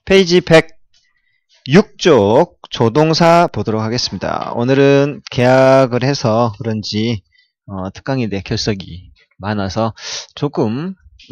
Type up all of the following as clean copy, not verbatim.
페이지 106쪽 조동사 보도록 하겠습니다. 오늘은 개학을 해서 그런지 특강인데 결석이 많아서 조금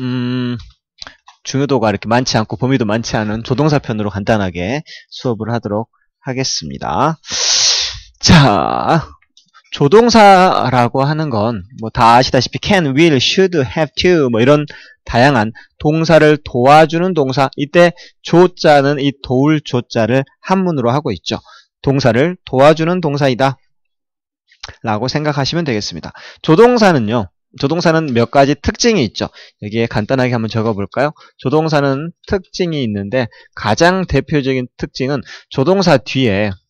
중요도가 이렇게 많지 않고 범위도 많지 않은 조동사 편으로 간단하게 수업을 하도록 하겠습니다. 자, 조동사라고 하는 건 뭐 다 아시다시피 can, will, should, have to 뭐 이런 다양한 동사를 도와주는 동사. 이때 조자는 이 도울 조자를 한문으로 하고 있죠. 동사를 도와주는 동사이다 라고 생각하시면 되겠습니다. 조동사는 몇 가지 특징이 있죠. 여기에 간단하게 한번 적어볼까요? 조동사는 특징이 있는데 가장 대표적인 특징은 조동사 뒤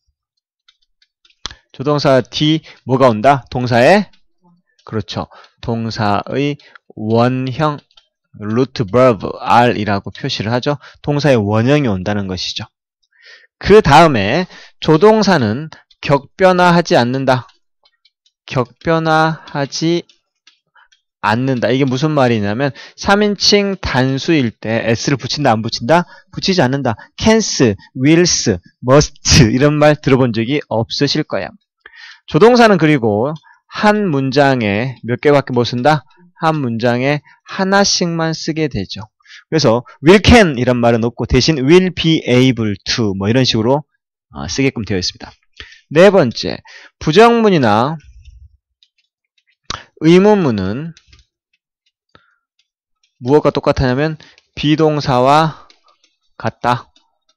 뭐가 온다? 동사의 그렇죠. 동사의 원형 root verb r이라고 표시를 하죠. 동사의 원형이 온다는 것이죠. 그 다음에 조동사는 격변화하지 않는다. 격변화하지 않는다. 이게 무슨 말이냐면 3인칭 단수일 때 s를 붙인다 안 붙인다? 붙이지 않는다. can's, will's, must 이런 말 들어본 적이 없으실 거야. 조동사는 그리고 한 문장에 몇 개밖에 못 쓴다? 한 문장에 하나씩만 쓰게 되죠. 그래서 will can 이런 말은 없고 대신 will be able to 뭐 이런 식으로 쓰게끔 되어 있습니다. 네 번째, 부정문이나 의문문은 무엇과 똑같냐면 비동사와 같다.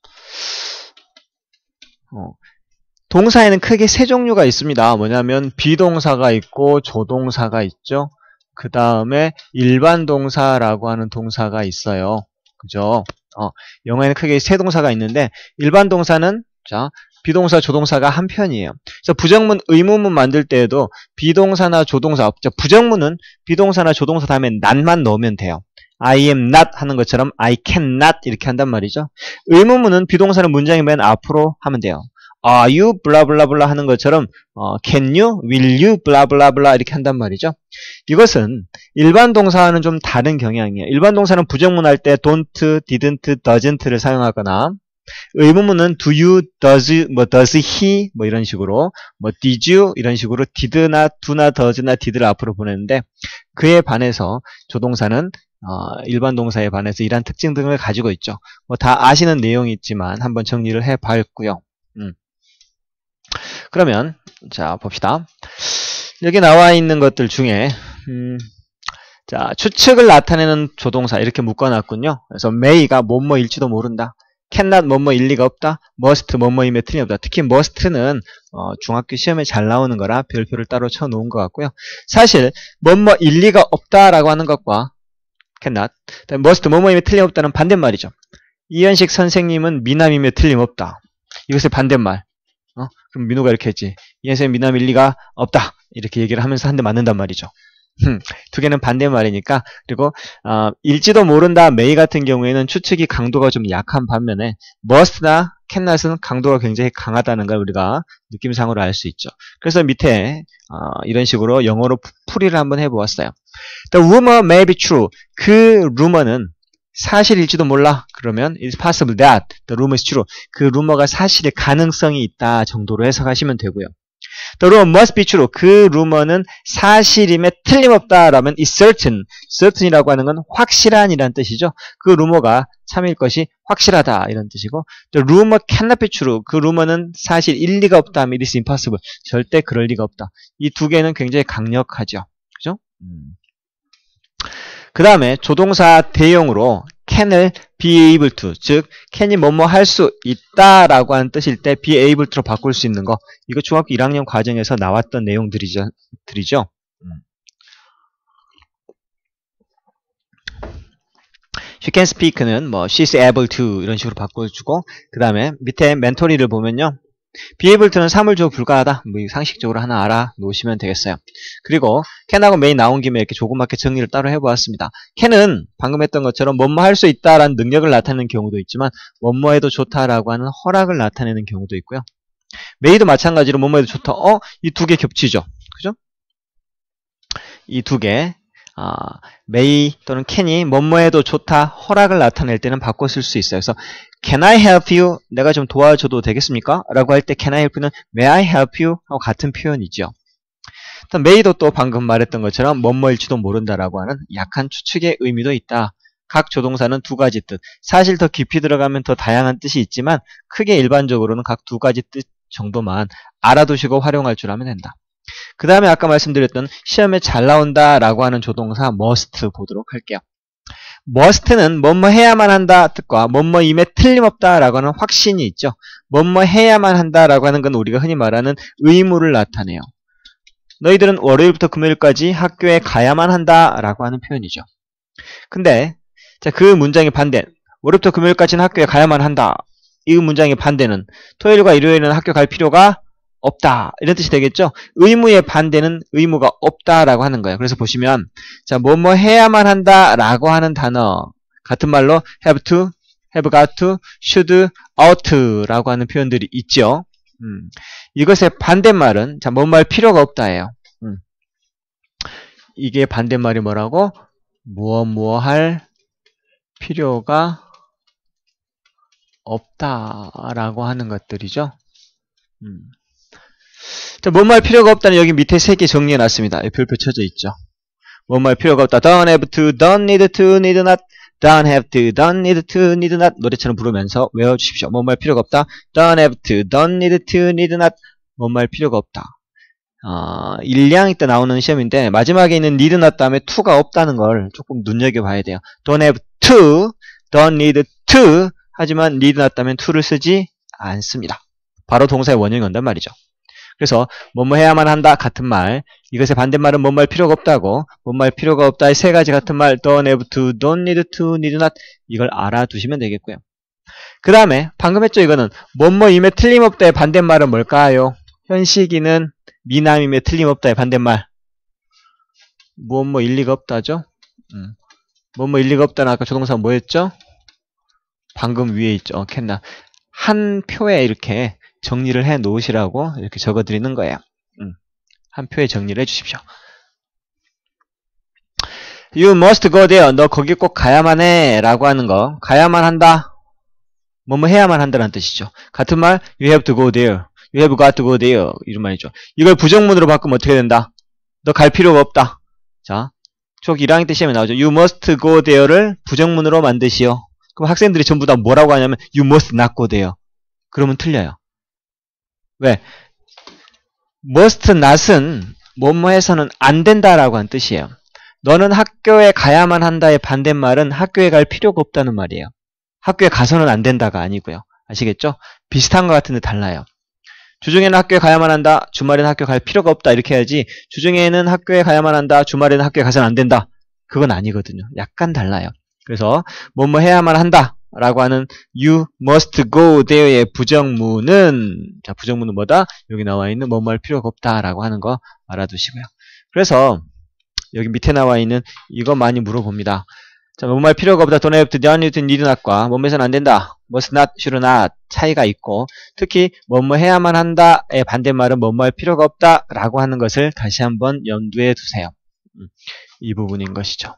동사에는 크게 세 종류가 있습니다. 뭐냐면 비동사가 있고 조동사가 있죠. 그 다음에 일반 동사라고 하는 동사가 있어요. 그죠? 영어에는 크게 세 동사가 있는데 일반 동사는 비동사, 조동사가 한 편이에요. 그래서 부정문, 의문문 만들 때에도 비동사나 조동사, 부정문은 비동사나 조동사 다음에 not만 넣으면 돼요. I am not 하는 것처럼 I cannot 이렇게 한단 말이죠. 의문문은 비동사는 문장의 맨 앞으로 하면 돼요. Are you 블라블라블라 하는 것처럼 can you, will you 블라블라블라 이렇게 한단 말이죠. 이것은 일반 동사와는 좀 다른 경향이에요. 일반 동사는 부정문 할 때 don't, didn't, doesn't를 사용하거나 의문문은 do you, does he 뭐 이런 식으로 did you 이런 식으로 did나 do나 does나 did를 앞으로 보내는데 그에 반해서 조동사는 일반 동사에 반해서 이러한 특징 등을 가지고 있죠. 다 아시는 내용이 있지만 한번 정리를 해봤고요. 그러면 자 봅시다. 여기 나와 있는 것들 중에 자 추측을 나타내는 조동사 이렇게 묶어놨군요. 그래서 may가 뭐뭐일지도 모른다. cannot 뭐뭐일 리가 없다. must 뭐뭐임에 틀림없다. 특히 must는 중학교 시험에 잘 나오는 거라 별표를 따로 쳐놓은 것 같고요. 사실 뭐뭐일 리가 없다라고 하는 것과 cannot, must 뭐뭐임에 틀림없다는 반대말이죠. 이현식 선생님은 미남임에 틀림없다. 이것의 반대말. 그럼 민호가 이렇게 했지. 이 선생님 미남일 리가 없다. 이렇게 얘기를 하면서 한 대 맞는단 말이죠. 두 개는 반대말이니까. 그리고 일지도 모른다. may 같은 경우에는 추측이 강도가 좀 약한 반면에 must나 cannot은 강도가 굉장히 강하다는 걸 우리가 느낌상으로 알 수 있죠. 그래서 밑에 이런 식으로 영어로 풀이를 한번 해보았어요. The rumor may be true. 그 루머는 사실일지도 몰라. 그러면 it's possible that the rumor is true. 그 루머가 사실일 가능성이 있다 정도로 해석하시면 되고요. The rumor must be true. 그 루머는 사실임에 틀림없다 라면 is certain. certain이라고 하는 건 확실한이라는 뜻이죠. 그 루머가 참일 것이 확실하다 이런 뜻이고 The rumor cannot be true. 그 루머는 사실 일리가 없다 하면 it is impossible. 절대 그럴 리가 없다. 이 두 개는 굉장히 강력하죠. 그죠? 그 다음에 조동사 대용으로 can을 be able to, 즉 can이 뭐뭐 할 수 있다라고 하는 뜻일 때 be able to로 바꿀 수 있는 거, 이거 중학교 1학년 과정에서 나왔던 내용들이죠. She can speak는 she's able to 이런 식으로 바꿔주고 그 다음에 밑에 멘토리를 보면요. be able to는 사물주어 불가하다. 상식적으로 하나 알아 놓으시면 되겠어요. 그리고 can하고 may 나온 김에 이렇게 조그맣게 정리를 따로 해보았습니다. can은 방금 했던 것처럼 뭐뭐 할 수 있다라는 능력을 나타내는 경우도 있지만 뭐뭐 해도 좋다라고 하는 허락을 나타내는 경우도 있고요. may도 마찬가지로 뭐뭐 해도 좋다. 이 두 개 겹치죠. 그죠? 이 두 개 may 또는 can이 뭐뭐해도 좋다, 허락을 나타낼 때는 바꿔 쓸 수 있어요. 그래서 can I help you? 내가 좀 도와줘도 되겠습니까? 라고 할 때 can I help you는 may I help you? 하고 같은 표현이죠. may도 또 방금 말했던 것처럼 뭐뭐일지도 모른다라고 하는 약한 추측의 의미도 있다. 각 조동사는 두 가지 뜻. 사실 더 깊이 들어가면 더 다양한 뜻이 있지만 크게 일반적으로는 각 두 가지 뜻 정도만 알아두시고 활용할 줄 아면 된다. 그 다음에 아까 말씀드렸던 시험에 잘 나온다라고 하는 조동사 must 보도록 할게요. must는 뭐뭐 해야만 한다 뜻과 뭐뭐임에 틀림없다라고 하는 확신이 있죠. 뭐뭐 해야만 한다라고 하는 건 우리가 흔히 말하는 의무를 나타내요. 너희들은 월요일부터 금요일까지 학교에 가야만 한다라고 하는 표현이죠. 근데 자, 그 문장의 반대, 월요일부터 금요일까지는 학교에 가야만 한다. 이 문장의 반대는 토요일과 일요일은 학교 갈 필요가 없다. 이런 뜻이 되겠죠? 의무의 반대는 의무가 없다라고 하는 거예요. 그래서 보시면 자, 뭐뭐 해야만 한다라고 하는 단어 같은 말로 have to, have got to, should, ought 라고 하는 표현들이 있죠. 이것의 반대말은 자, 뭐뭐 할 필요가 없다예요. 이게 반대말이 뭐라고? 무엇 할 필요가 없다라고 하는 것들이죠. 자, 뭐뭐 할 필요가 없다는 여기 밑에 3개 정리해 놨습니다. 별표 쳐져 있죠. 뭐뭐 할 필요가 없다. Don't have to, don't need to, need not. Don't have to, don't need to, need not. 노래처럼 부르면서 외워주십시오. 뭐뭐 할 필요가 없다. Don't have to, don't need to, need not. 뭐뭐 할 필요가 없다. 1, 2학년 때 나오는 시험인데 마지막에 있는 need not 다음에 to가 없다는 걸 조금 눈여겨봐야 돼요. Don't have to, don't need to. 하지만 need not 다음엔 to를 쓰지 않습니다. 바로 동사의 원형이 온단 말이죠. 그래서 뭐뭐 해야만 한다 같은 말, 이것의 반대말은 뭐뭐 할 필요가 없다고, 뭐뭐 할 필요가 없다의 3가지 같은 말 don't have to, don't need to, need not 이걸 알아두시면 되겠고요. 그 다음에 방금 했죠. 이거는 뭐뭐임에 틀림없다의 반대말은 뭘까요? 현식이는 미남임에 틀림없다의 반대말 뭐뭐 일리가 없다죠? 뭐뭐 일리가 없다는 아까 조동사 뭐였죠? 방금 위에 있죠. 캔나 한 표에 이렇게 정리를 해 놓으시라고 이렇게 적어 드리는 거예요. 한 표에 정리를 해 주십시오. You must go there. 너 거기 꼭 가야만 해 라고 하는 거. 가야만 한다. 뭐뭐 해야만 한다는 뜻이죠. 같은 말 You have to go there. You have got to go there. 이런 말이죠. 이걸 부정문으로 바꾸면 어떻게 된다? 너 갈 필요가 없다. 자, 쭉 1학년 때 시험에 나오죠. You must go there를 부정문으로 만드시오. 그럼 학생들이 전부 다 뭐라고 하냐면 You must not go there. 그러면 틀려요. 왜? must not은 뭐뭐 해서는 안 된다라고 한 뜻이에요. 너는 학교에 가야만 한다의 반대말은 학교에 갈 필요가 없다는 말이에요. 학교에 가서는 안 된다가 아니고요. 아시겠죠? 비슷한 것 같은데 달라요. 주중에는 학교에 가야만 한다. 주말에는 학교 갈 필요가 없다. 이렇게 해야지 주중에는 학교에 가야만 한다. 주말에는 학교에 가서는 안 된다. 그건 아니거든요. 약간 달라요. 그래서 뭐뭐 해야만 한다. 라고 하는 you must go there의 부정문은 자 부정문은 뭐다? 여기 나와 있는 뭐뭐 할 필요가 없다 라고 하는 거 알아두시고요. 그래서 여기 밑에 나와 있는 이거 많이 물어봅니다. 자 뭐뭐 할 필요가 없다. don't have to, don't need to, need not과 뭐뭐 해서는 안 된다. must not, should not 차이가 있고 특히 뭐뭐 해야만 한다의 반대말은 뭐뭐 할 필요가 없다 라고 하는 것을 다시 한번 염두에 두세요. 이 부분인 것이죠.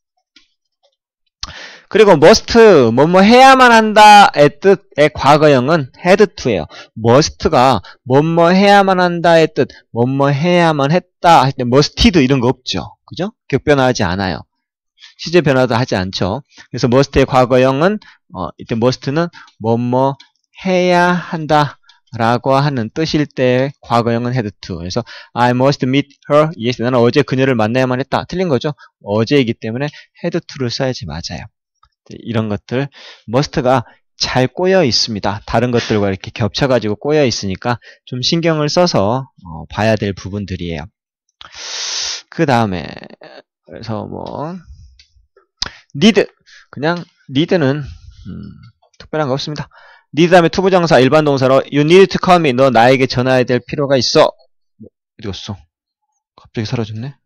그리고 must, 뭐뭐 해야만 한다의 뜻의 과거형은 had to예요. must가 뭐뭐 해야만 한다의 뜻, 뭐뭐 해야만 했다 할 때 musted 이런 거 없죠. 그죠? 격변화하지 않아요. 시제 변화도 하지 않죠. 그래서 must의 과거형은 이때 must는 뭐뭐 해야 한다 라고 하는 뜻일 때 과거형은 had to. 그래서 I must meet her. Yes, 나는 어제 그녀를 만나야만 했다. 틀린 거죠. 어제이기 때문에 had to를 써야지 맞아요. 이런 것들 must가 잘 꼬여 있습니다. 다른 것들과 이렇게 겹쳐가지고 꼬여 있으니까 좀 신경을 써서 봐야 될 부분들이에요. 그 다음에 그래서 뭐 need 그냥 need는 특별한 거 없습니다. need 다음에 투부정사 일반 동사로 you need to call me. 너 나에게 전화해야 될 필요가 있어. 어디 갔어? 갑자기 사라졌네.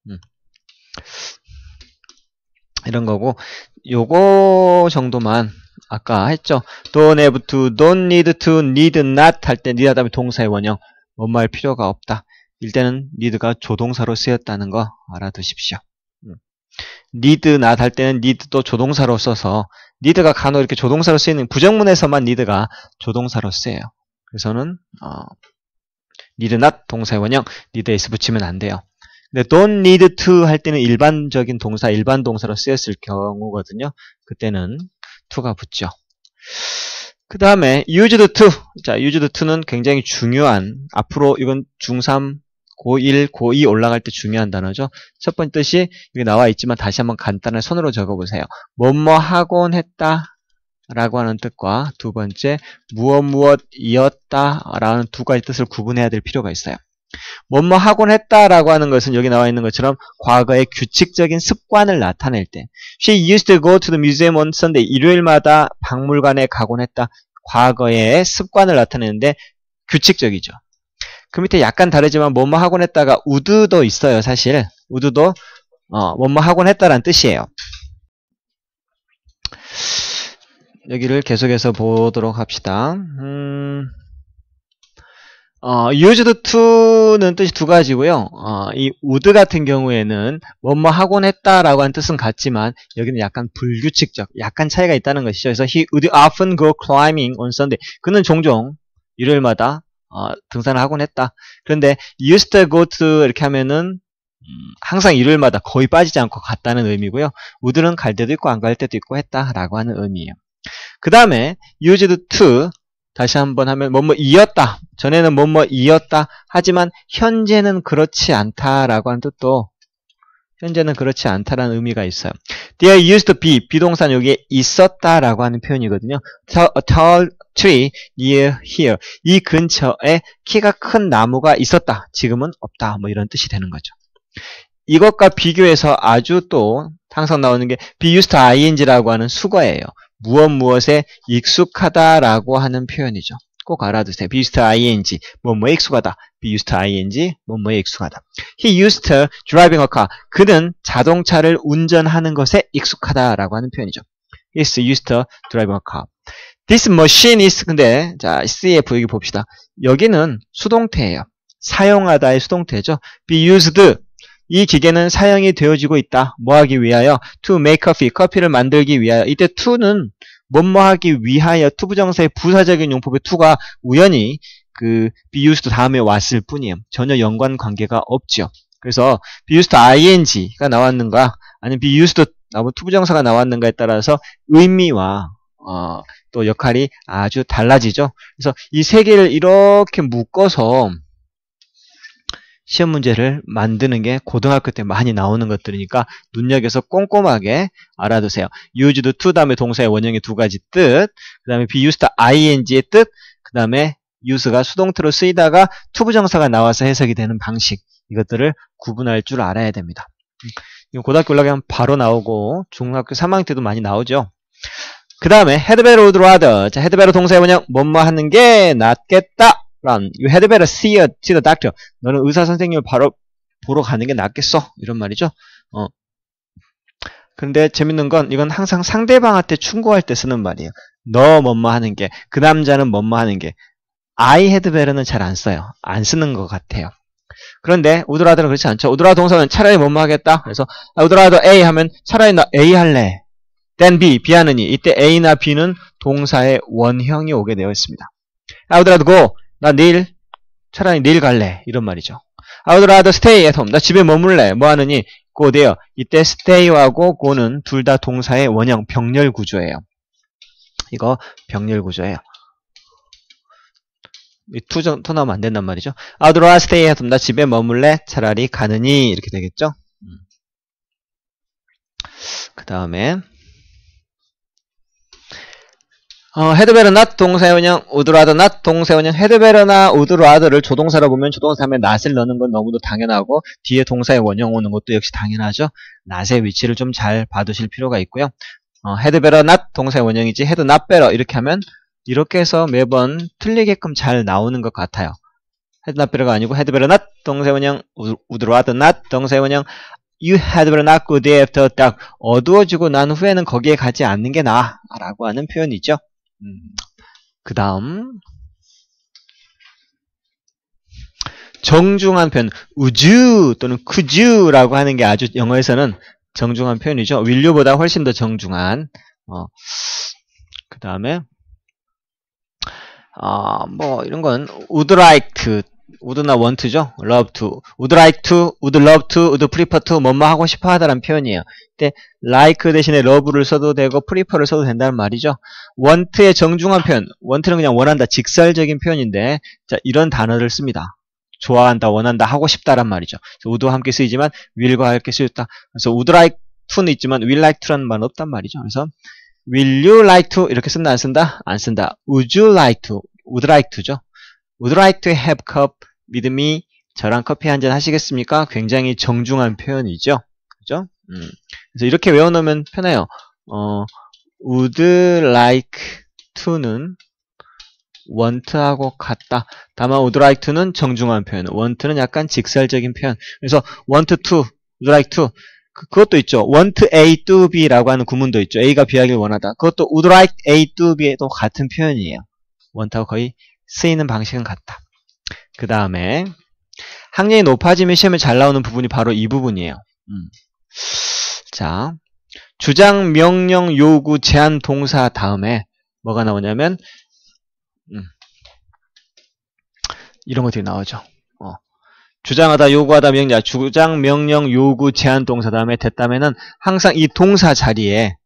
이런 거고 요거 정도만 아까 했죠. don't have to, don't need to, need not 할 때 need 다음에 동사의 원형 뭐뭐 할 필요가 없다. 이때는 need가 조동사로 쓰였다는 거 알아두십시오. need not 할 때는 need도 조동사로 써서 need가 간혹 이렇게 조동사로 쓰이는 부정문에서만 need가 조동사로 쓰여요. 그래서는 need not 동사의 원형 need s 붙이면 안 돼요. 근데 don't need to 할 때는 일반적인 동사, 일반 동사로 쓰였을 경우거든요. 그때는 to가 붙죠. 그 다음에 used to. 자, used to는 굉장히 중요한, 앞으로 이건 중3, 고1, 고2 올라갈 때 중요한 단어죠. 첫 번째 뜻이 여기 나와 있지만 다시 한번 간단하게 손으로 적어보세요. 뭐뭐 하곤 했다 라고 하는 뜻과 두 번째 무엇이었다 라는 두 가지 뜻을 구분해야 될 필요가 있어요. 뭐뭐 하곤 했다라고 하는 것은 여기 나와 있는 것처럼 과거의 규칙적인 습관을 나타낼 때 She used to go to the museum on Sunday. 일요일마다 박물관에 가곤 했다. 과거의 습관을 나타내는데 규칙적이죠. 그 밑에 약간 다르지만 뭐뭐 하곤 했다가 would도 있어요. 사실 would도 뭐뭐 하곤 했다라는 뜻이에요. 여기를 계속해서 보도록 합시다. used to는 뜻이 두 가지고요. 이 would 같은 경우에는 뭐뭐 하곤 했다라고 하는 뜻은 같지만 여기는 약간 불규칙적, 약간 차이가 있다는 것이죠. 그래서 he would often go climbing on Sunday. 그는 종종 일요일마다 등산을 하곤 했다. 그런데 used to go to 이렇게 하면은 항상 일요일마다 거의 빠지지 않고 갔다는 의미고요. would는 갈 때도 있고 안 갈 때도 있고 했다라고 하는 의미예요. 그 다음에 used to 다시 한번 하면 뭐뭐이었다. 전에는 뭐뭐이었다. 하지만 현재는 그렇지 않다라고 하는 뜻도 현재는 그렇지 않다라는 의미가 있어요. There used to be 비동사는 여기에 있었다라고 하는 표현이거든요. A tall tree near here. 이 근처에 키가 큰 나무가 있었다. 지금은 없다. 뭐 이런 뜻이 되는 거죠. 이것과 비교해서 아주 또 항상 나오는 게 be used to ing라고 하는 수거예요. 무엇에 익숙하다라고 하는 표현이죠. 꼭 알아두세요. be used to ing, 뭐뭐에 익숙하다. be used to ing, 뭐뭐에 익숙하다. He used to driving a car. 그는 자동차를 운전하는 것에 익숙하다라고 하는 표현이죠. He is used to driving a car. This machine is, 근데 자 CF 여기 봅시다. 여기는 수동태예요. 사용하다의 수동태죠. be used. 이 기계는 사용이 되어지고 있다. 뭐 하기 위하여? To make coffee. 커피를 만들기 위하여. 이때 to는 뭐뭐 하기 위하여 투부정사의 부사적인 용법의 to가 우연히 그 be used 다음에 왔을 뿐이에요. 전혀 연관 관계가 없죠. 그래서 be used ing가 나왔는가 아니면 be used 투부정사가 나왔는가에 따라서 의미와 또 역할이 아주 달라지죠. 그래서 이 세 개를 이렇게 묶어서 시험 문제를 만드는 게 고등학교 때 많이 나오는 것들이니까 눈여겨서 꼼꼼하게 알아두세요. used to 다음에 동사의 원형의 두 가지 뜻, 그 다음에 be used ing의 뜻, 그 다음에 use가 수동태로 쓰이다가 투부정사가 나와서 해석이 되는 방식, 이것들을 구분할 줄 알아야 됩니다. 이거 고등학교 올라가면 바로 나오고 중학교 3학년 때도 많이 나오죠. 그 다음에 had better would rather. 자, had better 동사의 원형 뭐뭐 하는 게 낫겠다. You had better see the doctor. 너는 의사 선생님을 바로 보러 가는 게 낫겠어. 이런 말이죠. 근데 재밌는 건 이건 항상 상대방한테 충고할 때 쓰는 말이에요. 너 뭐뭐 하는 게, 그 남자는 뭐뭐 하는 게. I had better는 잘 안 써요. 안 쓰는 것 같아요. 그런데 would rather는 그렇지 않죠. would rather 동사는 차라리 뭐뭐 하겠다. 그래서 would rather A 하면 차라리 나 A 할래. then B, B 하느니. 이때 A나 B는 동사의 원형이 오게 되어 있습니다. I would rather go. 나 내일 차라리 내일 갈래 이런 말이죠. I would rather stay at home. 나 집에 머물래. 뭐 하느니 go there. 이때 stay하고 go는 둘 다 동사의 원형 병렬 구조예요. 이거 병렬 구조예요. 이 투 나오면 안 된단 말이죠. I would rather stay at home. 나 집에 머물래. 차라리 가느니 이렇게 되겠죠. 그 다음에 had better not 동사의 원형, would rather not 동사의 원형, had better나 would rather를 조동사로 보면 조동사에 not을 넣는 건 너무도 당연하고 뒤에 동사의 원형 오는 것도 역시 당연하죠. not의 위치를 좀 잘 봐두실 필요가 있고요. had better not 동사의 원형이지 had not better 이렇게 하면 이렇게 해서 매번 틀리게끔 잘 나오는 것 같아요. had not better가 아니고 had better not 동사의 원형, would rather not 동사의 원형, You had better not go there after dark. 어두워지고 난 후에는 거기에 가지 않는 게 나아 라고 하는 표현이죠. 그 다음 정중한 표현 would you 또는 could you 라고 하는 게 아주 영어에서는 정중한 표현이죠. will you보다 훨씬 더 정중한. 그 다음에 뭐 이런 건 would like to, would나 want죠. love to, would like to, would love to, would prefer to, 뭐뭐 하고 싶어 하다라는 표현이에요. 근데 like 대신에 love를 써도 되고 prefer를 써도 된다는 말이죠. want의 정중한 표현, want는 그냥 원한다, 직설적인 표현인데, 자, 이런 단어를 씁니다. 좋아한다, 원한다, 하고 싶다란 말이죠. would와 함께 쓰이지만 will과 함께 쓰였다. 그래서 would like to는 있지만 will like to라는 말은 없단 말이죠. 그래서 will you like to 이렇게 쓴다, 안 쓴다? 안 쓴다. would you like to, would like to죠. would like to have cup with me, 저랑 커피 한잔 하시겠습니까? 굉장히 정중한 표현이죠. 그죠? 그래서 이렇게 외워놓으면 편해요. would like to는 want하고 같다. 다만 would like to는 정중한 표현, want는 약간 직설적인 표현. 그래서 want to, would like to, 그것도 있죠. want A to B라고 하는 구문도 있죠. A가 B하기를 원하다. 그것도 would like A to B도 같은 표현이에요. want하고 거의 쓰이는 방식은 같다. 그 다음에 학력이 높아지면 시험에 잘 나오는 부분이 바로 이 부분이에요. 자, 주장, 명령, 요구, 제한 동사 다음에 뭐가 나오냐면 이런 것들이 나오죠. 주장하다, 요구하다, 명령, 주장, 명령, 요구, 제한 동사 다음에 됐다면은 항상 이 동사 자리에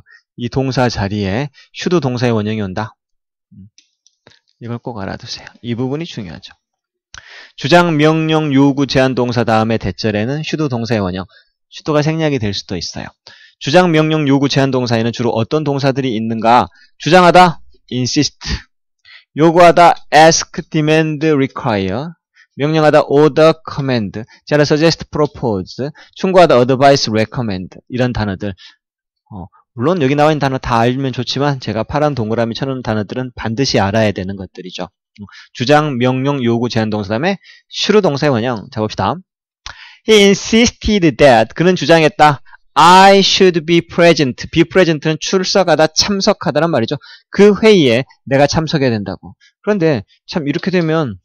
should 동사의 원형이 온다. 이걸 꼭 알아두세요. 이 부분이 중요하죠. 주장, 명령, 요구, 제한 동사 다음에 대절에는 should 동사의 원형, should가 생략이 될 수도 있어요. 주장, 명령, 요구, 제한 동사에는 주로 어떤 동사들이 있는가? 주장하다, insist, 요구하다, ask, demand, require, 명령하다, order, command, 제안을 suggest, propose, 충고하다, advise, recommend, 이런 단어들. 물론 여기 나와 있는 단어 다 알면 좋지만 제가 파란 동그라미 쳐놓은 단어들은 반드시 알아야 되는 것들이죠. 주장, 명령, 요구, 제한 동사 다음에 should 동사의 원형. 자, 봅시다. He insisted that, 그는 주장했다. I should be present. be present는 출석하다, 참석하다란 말이죠. 그 회의에 내가 참석해야 된다고. 그런데 참 이렇게 되면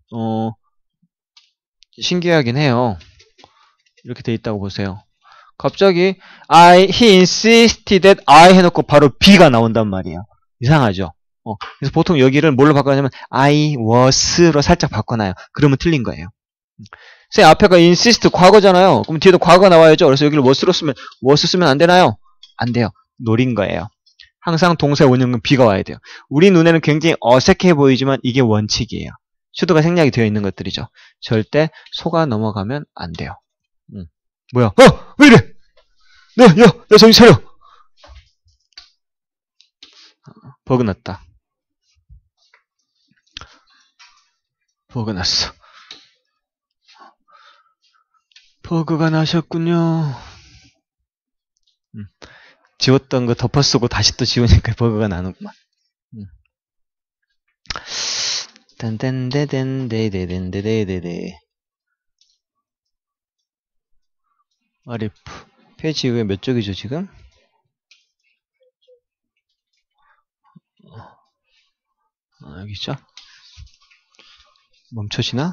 신기하긴 해요. 이렇게 돼 있다고 보세요. 갑자기 he insisted that I 해놓고 바로 B가 나온단 말이에요. 이상하죠? 그래서 보통 여기를 뭘로 바꿔냐면 I was로 살짝 바꿔놔요. 그러면 틀린 거예요. 선생님 앞에가 insist 과거잖아요. 그럼 뒤에도 과거가 나와야죠. 그래서 여기를 was 쓰면 안 되나요? 안 돼요. 노린 거예요. 항상 동사의 원형은 B가 와야 돼요. 우리 눈에는 굉장히 어색해 보이지만 이게 원칙이에요. should가 생략이 되어 있는 것들이죠. 절대 속아 넘어가면 안 돼요. 뭐야? 왜 이래? 야, 정신 차려! 버그 났다. 버그 났어. 버그가 나셨군요. 지웠던 거 덮어쓰고 다시 또 지우니까 버그가 나는구만. 딴딴데덴데데덴데데데. RF 페이지 이후에 몇 쪽이죠 지금? 여기 있죠? 멈춰지나?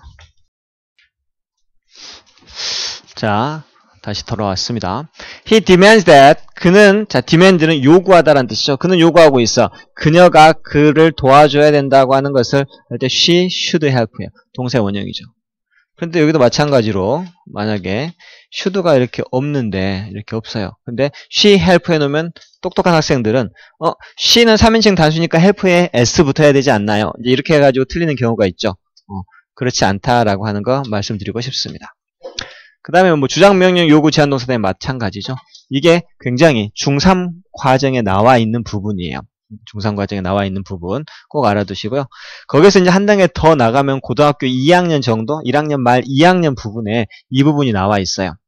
자, 다시 돌아왔습니다. He demands that, 그는, 자, demand는 요구하다라는 뜻이죠. 그는 요구하고 있어. 그녀가 그를 도와줘야 된다고 하는 것을 할 때 she should help예요. 동사의 원형이죠. 그런데 여기도 마찬가지로 만약에 should가 이렇게 없는데 이렇게 없어요. 근데 she help 해놓으면 똑똑한 학생들은 she는 3인칭 단수니까 help에 s 붙어야 되지 않나요? 이제 이렇게 해가지고 틀리는 경우가 있죠. 그렇지 않다라고 하는 거 말씀드리고 싶습니다. 그 다음에 뭐 주장, 명령, 요구, 제한 동사에 마찬가지죠. 이게 굉장히 중3 과정에 나와 있는 부분이에요. 중3 과정에 나와 있는 부분 꼭 알아두시고요. 거기서 이제 한 단계 더 나가면 고등학교 2학년 정도, 1학년 말 2학년 부분에 이 부분이 나와 있어요.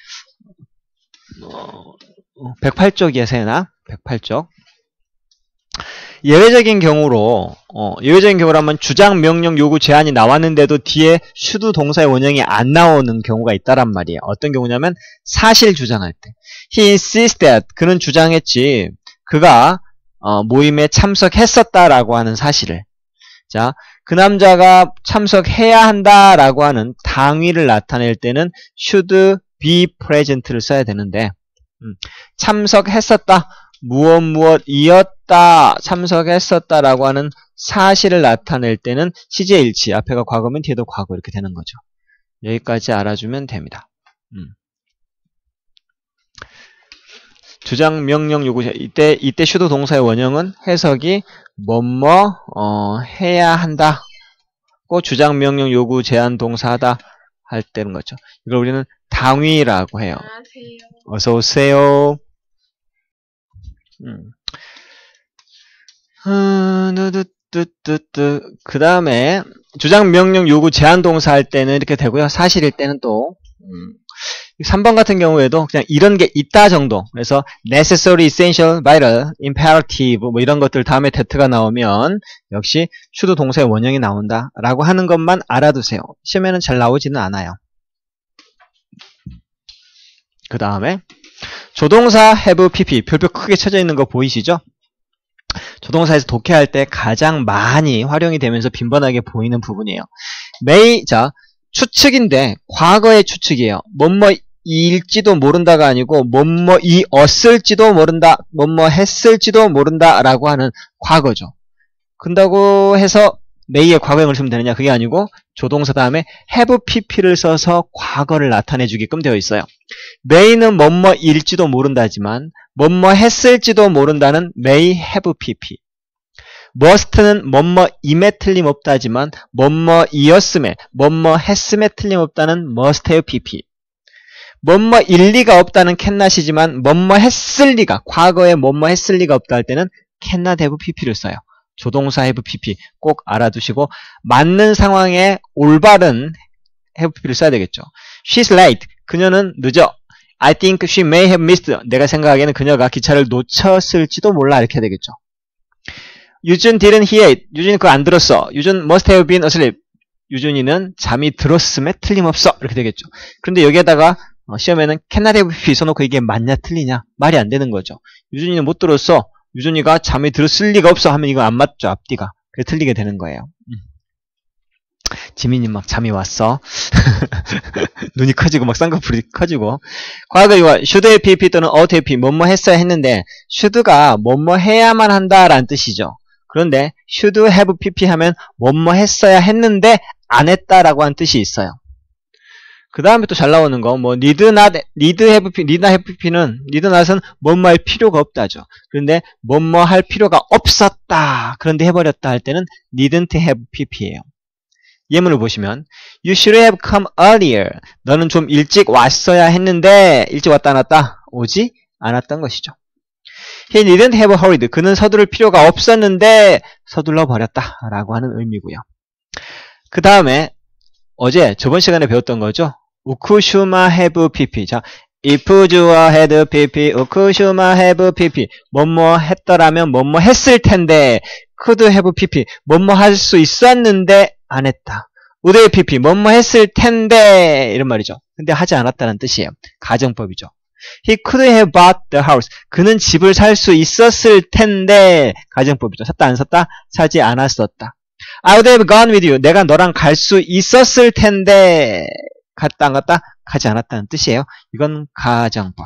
108쪽이야, 세연아. 108쪽. 예외적인 경우라면 주장, 명령, 요구, 제한이 나왔는데도 뒤에 should 동사의 원형이 안 나오는 경우가 있다란 말이에요. 어떤 경우냐면 사실 주장할 때. He insists that, 그는 주장했지. 그가 모임에 참석했었다라고 하는 사실을. 자, 그 남자가 참석해야 한다라고 하는 당위를 나타낼 때는 should be present를 써야 되는데 참석했었다. 무엇이었다. 참석했었다라고 하는 사실을 나타낼 때는 시제 일치. 앞에가 과거면 뒤에도 과거 이렇게 되는 거죠. 여기까지 알아주면 됩니다. 주장, 명령, 요구. 이때 슈도 동사의 원형은 해석이 해야 한다. 주장, 명령, 요구, 제한, 동사하다 할 때는 거죠. 이걸 우리는 당위라고 해요. 어서 오세요. 그 다음에 주장, 명령, 요구, 제한 동사 할 때는 이렇게 되고요. 사실일 때는 또 3번 같은 경우에도 그냥 이런 게 있다 정도. 그래서 necessary, essential, vital, imperative 뭐 이런 것들 다음에 that가 나오면 역시 슈도 동사의 원형이 나온다 라고 하는 것만 알아두세요. 시험에는 잘 나오지는 않아요. 그 다음에 조동사 have, pp 별표 크게 쳐져 있는 거 보이시죠? 조동사에서 독해할 때 가장 많이 활용이 되면서 빈번하게 보이는 부분이에요. 자, 추측인데 과거의 추측이에요. 뭐뭐일지도 모른다가 아니고 뭐뭐이었을지도 모른다, 뭐뭐했을지도 모른다 라고 하는 과거죠. 그런다고 해서 may의 과거형을 쓰면 되느냐? 그게 아니고 조동사 다음에 have pp를 써서 과거를 나타내 주게끔 되어 있어요. may는 뭐뭐일지도 모른다지만 뭐뭐했을지도 모른다는 may have pp. must는 뭐뭐임에 틀림없다지만 뭐뭐이었음에 뭐뭐했음에 틀림없다는 must have pp. 뭐뭐일 리가 없다는 cannot이지만 뭐뭐했을 리가, 과거에 뭐뭐했을 리가 없다 할 때는 cannot have pp를 써요. 조동사 have pp 꼭 알아두시고 맞는 상황에 올바른 have pp를 써야 되겠죠. She's late. 그녀는 늦어. I think she may have missed. 내가 생각하기에는 그녀가 기차를 놓쳤을지도 몰라. 이렇게 해야 되겠죠. 유준 didn't hear it. 유준이 그거 안 들었어. 유준 must have been asleep. 유준이는 잠이 들었음에 틀림없어. 이렇게 되겠죠. 그런데 여기에다가 시험에는 cannot have pp 써놓고 이게 맞냐 틀리냐 말이 안 되는 거죠. 유준이는 못 들었어. 유준이가 잠이 들었을 리가 없어 하면 이거 안 맞죠. 앞뒤가. 그래서 틀리게 되는 거예요. 지민이 막 잠이 왔어. 눈이 커지고 막 쌍꺼풀이 커지고. 과거 이거 should have pp 또는 ought have pp 뭐뭐 했어야 했는데 should가 뭐뭐 해야만 한다라는 뜻이죠. 그런데 should have pp 하면 뭐뭐 했어야 했는데 안 했다라고 하는 뜻이 있어요. 그 다음에 또 잘 나오는 거, need not have pp는, need not은 뭐뭐 할 필요가 없다죠. 그런데 뭐뭐 할 필요가 없었다. 그런데 해버렸다 할 때는 didn't have pp예요. 예문을 보시면, you should have come earlier. 너는 좀 일찍 왔어야 했는데, 일찍 왔다 안 왔다? 오지 않았던 것이죠. He didn't have hurried. 그는 서두를 필요가 없었는데, 서둘러 버렸다. 라고 하는 의미고요. 그 다음에, 저번 시간에 배웠던 거죠. 우쿠슈마 have pp. 자, if 주어 had pp, 우쿠슈마 have pp. 뭐뭐 했더라면 뭐뭐 했을 텐데, could have pp. 뭐뭐 할 수 있었는데 안 했다. would have pp. 뭐뭐 했을 텐데 이런 말이죠. 근데 하지 않았다는 뜻이에요. 가정법이죠. He could have bought the house. 그는 집을 살 수 있었을 텐데 가정법이죠. 샀다 안 샀다? 사지 않았었다. I would have gone with you. 내가 너랑 갈 수 있었을 텐데 갔다 안 갔다? 가지 않았다는 뜻이에요. 이건 가정법.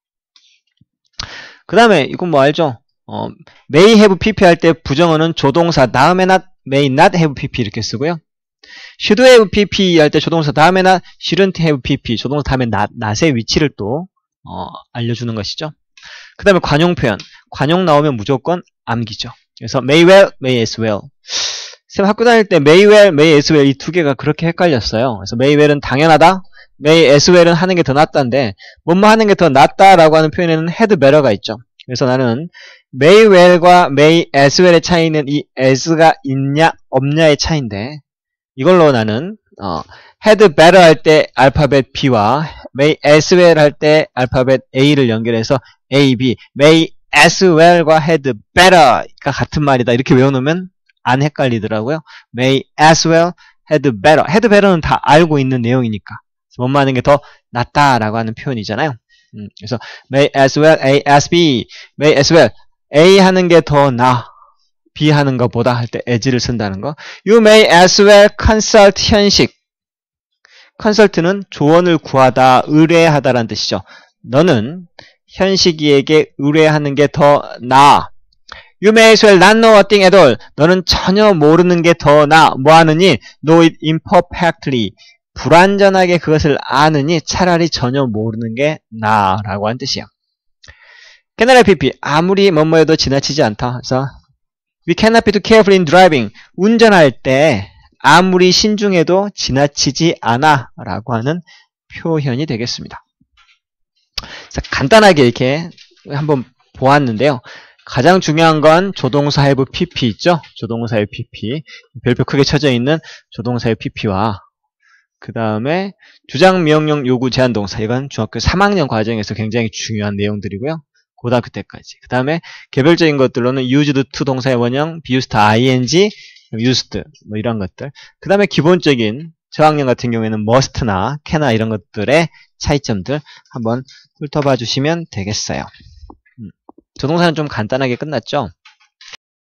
그 다음에 이건 뭐 알죠? may have pp 할 때 부정어는 조동사 다음에 not, may not have pp 이렇게 쓰고요. should have pp 할 때 조동사 다음에 not, shouldn't have pp 조동사 다음에 not의 위치를 또 알려주는 것이죠. 그 다음에 관용 표현. 관용 나오면 무조건 암기죠. 그래서 may well, may as well. 쌤 학교 다닐 때 may well, may as well 이 두 개가 그렇게 헷갈렸어요. 그래서 may well은 당연하다, may as well은 하는 게 더 낫다인데 뭐뭐 하는 게 더 낫다라고 하는 표현에는 had better가 있죠. 그래서 나는 may well과 may as well의 차이는 이 as가 있냐 없냐의 차이인데 이걸로 나는 had better 할 때 알파벳 B와 may as well 할 때 알파벳 A를 연결해서 A, B, may as well과 had better가 같은 말이다 이렇게 외워놓으면 안 헷갈리더라고요. may as well, had better. had better는 다 알고 있는 내용이니까. 뭐뭐 하는 게 더 낫다라고 하는 표현이잖아요. 그래서 may as well, A as B, may as well. A 하는 게 더 나, B 하는 것보다 할 때 as를 쓴다는 거. You may as well consult 현식. consult는 조언을 구하다, 의뢰하다라는 뜻이죠. 너는 현식이에게 의뢰하는 게 더 나아. You may as well not know a thing at all. 너는 전혀 모르는 게 더 나아. 뭐 하느니? Know it imperfectly. 불완전하게 그것을 아느니 차라리 전혀 모르는 게 나아 라고 한 뜻이야. 캐나다 PP 아무리 뭐뭐해도 지나치지 않다. 그래서 We cannot be too careful in driving. 운전할 때 아무리 신중해도 지나치지 않아 라고 하는 표현이 되겠습니다. 자, 간단하게 이렇게 한번 보았는데요. 가장 중요한 건 조동사 have PP 있죠? 조동사 have PP. 별표 크게 쳐져 있는 조동사 have PP와 그 다음에 주장, 명령, 요구, 제한 동사. 이건 중학교 3학년 과정에서 굉장히 중요한 내용들이고요. 고등학교 때까지. 그 다음에 개별적인 것들로는 used to 동사의 원형, be used to ing, used 뭐 이런 것들. 그 다음에 기본적인 저학년 같은 경우에는 must나 can나 이런 것들의 차이점들 한번 훑어봐 주시면 되겠어요. 조동사는 좀 간단하게 끝났죠?